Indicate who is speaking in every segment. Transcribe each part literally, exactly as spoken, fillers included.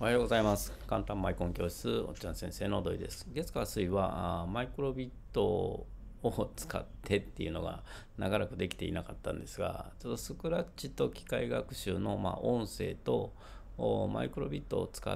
Speaker 1: おはようございます。簡単マイコン教室、おっちゃん先生の土井です。月火水はあマイクロビットを使ってっていうのが長らくできていなかったんですが、ちょっとスクラッチと機械学習の、まあ、音声とマイクロビットを使って、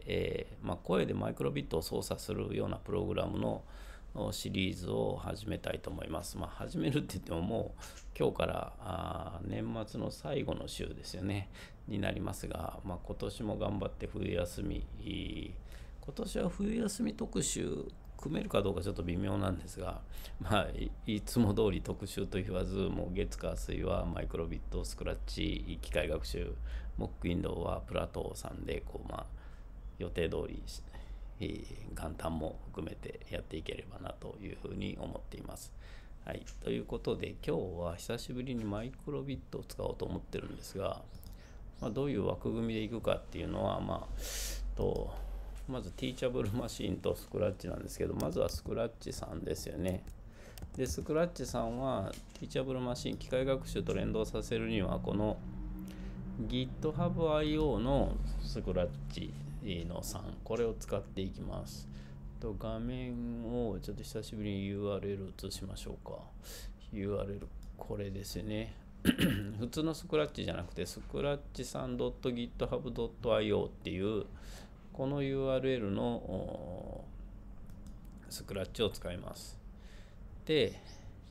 Speaker 1: えーまあ、声でマイクロビットを操作するようなプログラムのシリーズを始めたいと思います。まあ、始めるって言ってももう今日からあ年末の最後の週ですよねになりますが、まあ、今年も頑張って冬休み今年は冬休み特集組めるかどうかちょっと微妙なんですが、まあ、いつも通り特集と言わず、もう月火水はマイクロビット、スクラッチ、機械学習、モックウィンドウはプラトーさんでこう、まあ、予定通り元旦も含めてやっていければなというふうに思っています。はい、ということで今日は久しぶりにマイクロビットを使おうと思ってるんですが、まあ、どういう枠組みでいくかっていうのは、まあ、とまずティーチャブルマシーンとスクラッチなんですけど、まずはスクラッチさんですよね。でスクラッチさんはティーチャブルマシーン、機械学習と連動させるにはこの GitHub アイオー のスクラッチのさん、これを使っていきます。と画面をちょっと久しぶりに ユーアールエル 移しましょうか。ユーアールエル これですね。普通のスクラッチじゃなくてスクラッチさん ドットギットハブドットアイオー っていうこの ユーアールエル のスクラッチを使います。で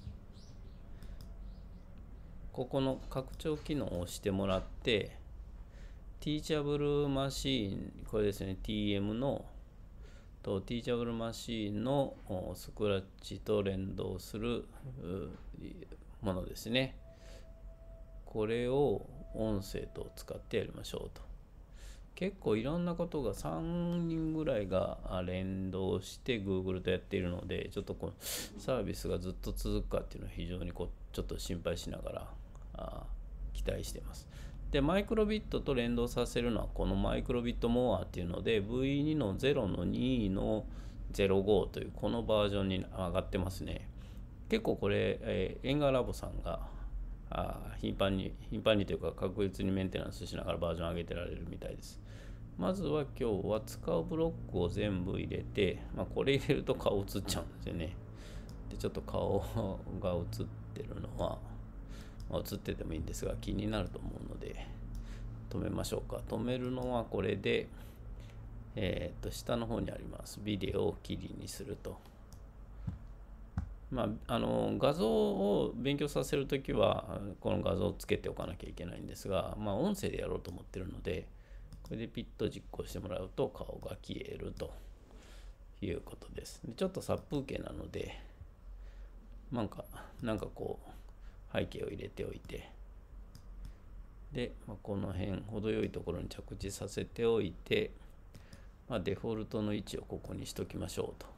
Speaker 1: ここの拡張機能を押してもらって、ティーチャブルマシーン、これですね、ティーエム のとティーチャブルマシーンのスクラッチと連動するものですね。これを音声と使ってやりましょうと。結構いろんなことがさんにんぐらいが連動して Google とやっているので、ちょっとこのサービスがずっと続くかっていうのは非常にこうちょっと心配しながらあ期待しています。で、マイクロビットと連動させるのはこのマイクロビットモアっていうので ブイツー のゼロのにのゼロごというこのバージョンに上がってますね。結構これ、えー、エンガーラボさんがあ頻繁に頻繁にというか確実にメンテナンスしながらバージョン上げてられるみたいです。まずは今日は使うブロックを全部入れて、まあ、これ入れると顔映っちゃうんですよね。でちょっと顔が映ってるのは、まあ、映っててもいいんですが気になると思うので止めましょうか。止めるのはこれで、えー、っと下の方にありますビデオを切りにすると。まあ、あの画像を勉強させるときはこの画像をつけておかなきゃいけないんですが、まあ、音声でやろうと思ってるのでこれでピッと実行してもらうと顔が消えるということです。でちょっと殺風景なのでなんかなんかこう背景を入れておいて、で、まあ、この辺程よいところに着地させておいて、まあ、デフォルトの位置をここにしときましょうと。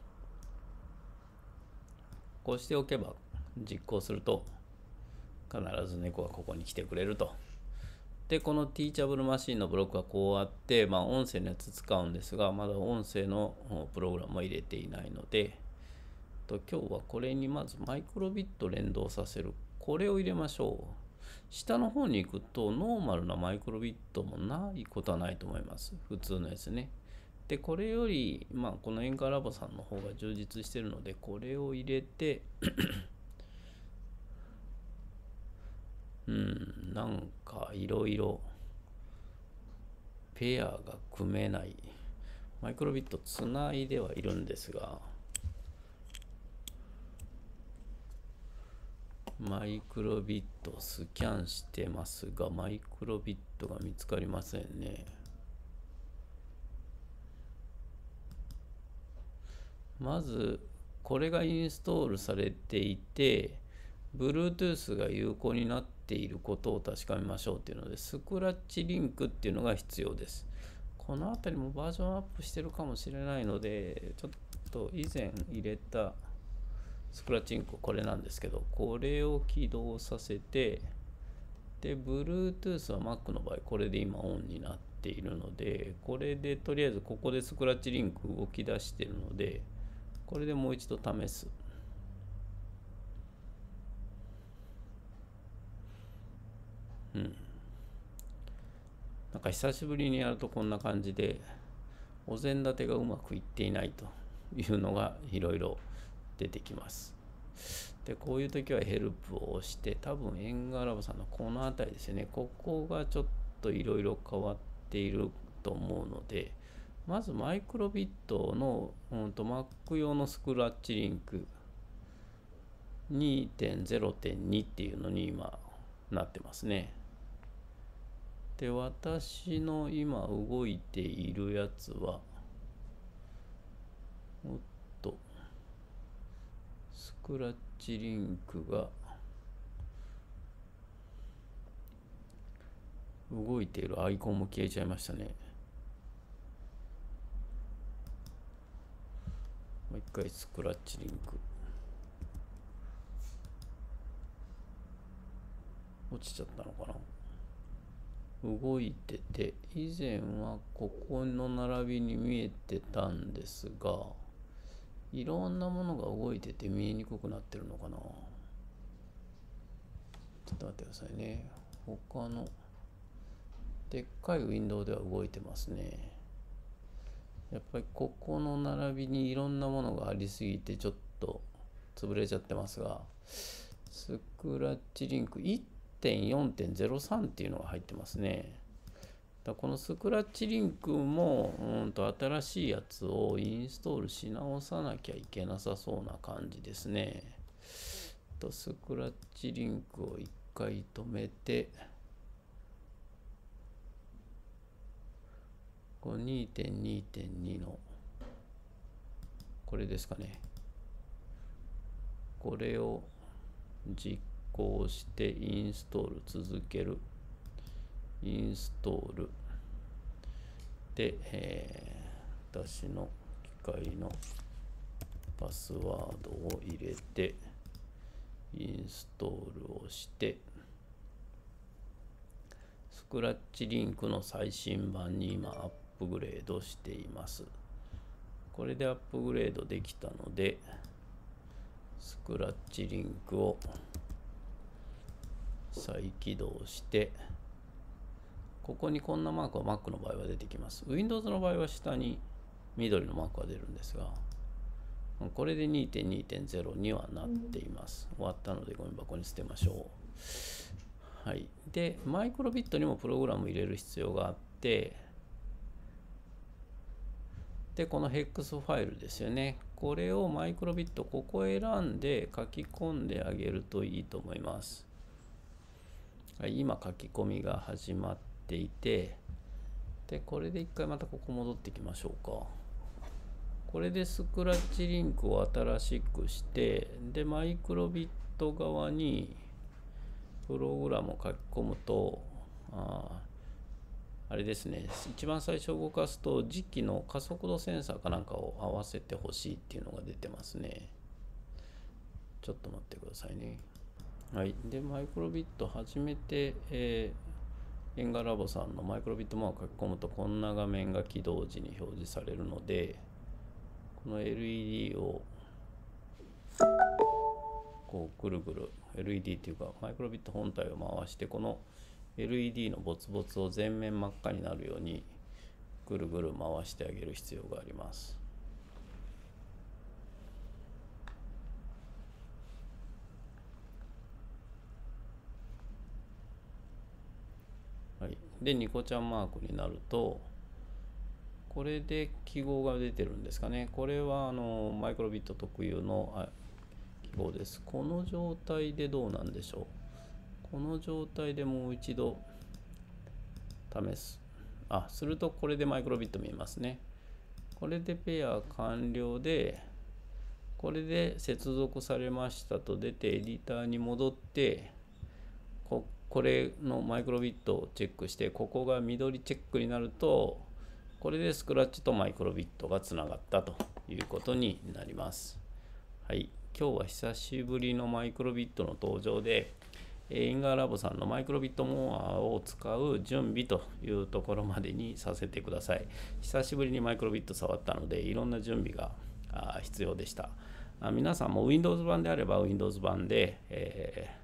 Speaker 1: こうしておけば実行すると必ず猫がここに来てくれると。でこのティーチャブルマシンのブロックはこうあって、まあ、音声のやつ使うんですがまだ音声のプログラムは入れていないので、と今日はこれにまずマイクロビット連動させるこれを入れましょう。下の方に行くとノーマルなマイクロビットもないことはないと思います。普通のやつね。でこれより、まあ、このエンカーラボさんの方が充実しているのでこれを入れてうんなんかいろいろペアが組めないマイクロビットつないではいるんですが、マイクロビットスキャンしてますがマイクロビットが見つかりませんね。まずこれがインストールされていて Bluetooth が有効になっていることを確かめましょうっていうのでスクラッチリンクっていうのが必要です。この辺りもバージョンアップしてるかもしれないのでちょっと以前入れたスクラッチリンクこれなんですけど、これを起動させてで Bluetooth は Mac の場合これで今オンになっているのでこれでとりあえずここでスクラッチリンク動き出しているのでこれでもう一度試す。うん。 なんか久しぶりにやるとこんな感じで、お膳立てがうまくいっていないというのがいろいろ出てきます。で、こういう時はヘルプを押して、多分エンガーラボさんのこの辺りですよね。ここがちょっといろいろ変わっていると思うので、まずマイクロビットの、うんと、Mac 用のスクラッチリンク にてんゼロてんに っていうのに今なってますね。で、私の今動いているやつは、おっと、スクラッチリンクが動いているアイコンも消えちゃいましたね。もう一回スクラッチリンク。落ちちゃったのかな。動いてて、以前はここの並びに見えてたんですが、いろんなものが動いてて見えにくくなってるのかな。ちょっと待ってくださいね。他のでっかいウィンドウでは動いてますね。やっぱりここの並びにいろんなものがありすぎてちょっと潰れちゃってますが、スクラッチリンク いってんよんてんゼロさん っていうのが入ってますね。だこのスクラッチリンクもうんと新しいやつをインストールし直さなきゃいけなさそうな感じですね。とスクラッチリンクを一回止めて、この にてんにてんに のこれですかね。これを実行してインストール続ける。インストールで、えー、私の機械のパスワードを入れてインストールをしてスクラッチリンクの最新版に今アップグレードしています。これでアップグレードできたのでスクラッチリンクを再起動してここにこんなマークは Mac の場合は出てきます。Windows の場合は下に緑のマークが出るんですが、これで にてんにてんゼロ にはなっています。終わったのでゴミ箱に捨てましょう。はい。で、マイクロビットにもプログラム入れる必要があって、で、この ヘックス ファイルですよね。これをマイクロビット、ここを選んで書き込んであげるといいと思います。はい、今書き込みが始まっていて、で、これで一回またここ戻ってきましょうか。これでスクラッチリンクを新しくして、で、マイクロビット側にプログラムを書き込むと、ああれですね、一番最初動かすと、磁気の加速度センサーかなんかを合わせてほしいっていうのが出てますね。ちょっと待ってくださいね。はい。で、マイクロビット初めて、えー、エンガラボさんのマイクロビットマークを書き込むと、こんな画面が起動時に表示されるので、この エルイーディー をこうぐるぐる エルイーディー っていうかマイクロビット本体を回してこの エルイーディー のボツボツを全面真っ赤になるようにぐるぐる回してあげる必要があります。はい、でニコちゃんマークになるとこれで記号が出てるんですかね。これはあのマイクロビット特有の記号です。この状態でどうなんでしょう。この状態でもう一度試す。あ、するとこれでマイクロビット見えますね。これでペア完了で、これで接続されましたと出てエディターに戻って、こ, これのマイクロビットをチェックして、ここが緑チェックになると、これでスクラッチとマイクロビットがつながったということになります。はい。今日は久しぶりのマイクロビットの登場で、エンガーラボさんのマイクロビットモアを使う準備というところまでにさせてください。久しぶりにマイクロビット触ったので、いろんな準備が必要でした。皆さんも Windows 版であれば Windows 版で、えー、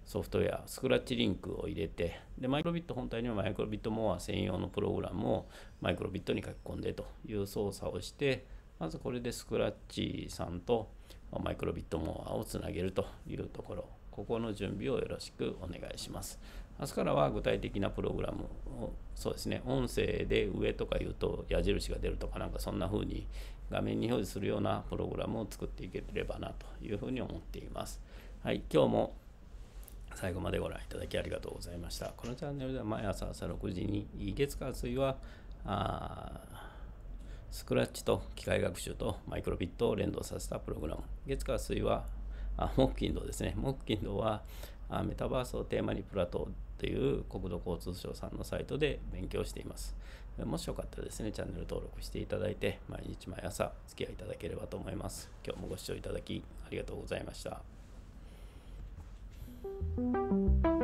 Speaker 1: ソフトウェア、スクラッチリンクを入れて、でマイクロビット本体にはマイクロビットモア専用のプログラムをマイクロビットに書き込んでという操作をして、まずこれでスクラッチさんとマイクロビットモアをつなげるというところ、ここの準備をよろしくお願いします。明日からは具体的なプログラムを、そうですね、音声で上とか言うと矢印が出るとかなんかそんな風に画面に表示するようなプログラムを作っていければなというふうに思っています。はい、今日も最後までご覧いただきありがとうございました。このチャンネルでは毎朝朝ろくじに月火水はあスクラッチと機械学習とマイクロビットを連動させたプログラム。月火水はあ木金土ですね。木金土はあメタバースをテーマにプラトという国土交通省さんのサイトで勉強しています。もしよかったらですね、チャンネル登録していただいて、毎日毎朝お付き合いいただければと思います。今日もご視聴いただきありがとうございました。